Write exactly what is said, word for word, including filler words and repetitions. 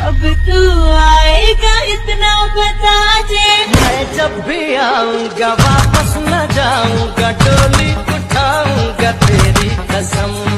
अब तू आएगा इतना बता दे। मैं जब भी आऊंगा वापस न जाऊंगा, डोली उठाऊंगा तेरी कसम।